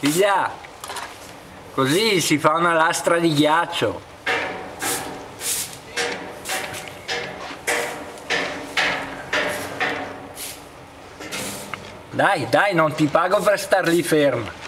Figlia, così si fa una lastra di ghiaccio. Dai, dai, non ti pago per star lì ferma.